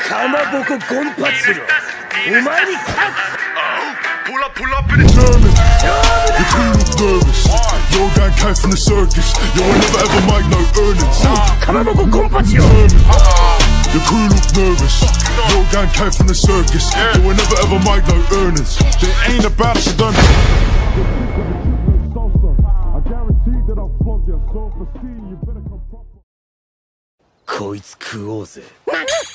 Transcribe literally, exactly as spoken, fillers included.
かまぼこゴンパチロお前に勝つ Pull up, pull up in the German. The crew look nervous. Yo, gang came from the circus. Yo, I never ever make no earnings. かまぼこゴンパチロ The crew look nervous. Yo, gang came from the circus. Yo, I never ever make no earnings. They ain't about to done. I guarantee that I'll flog your soul for ski. You better come proper. こいつ食おうぜ。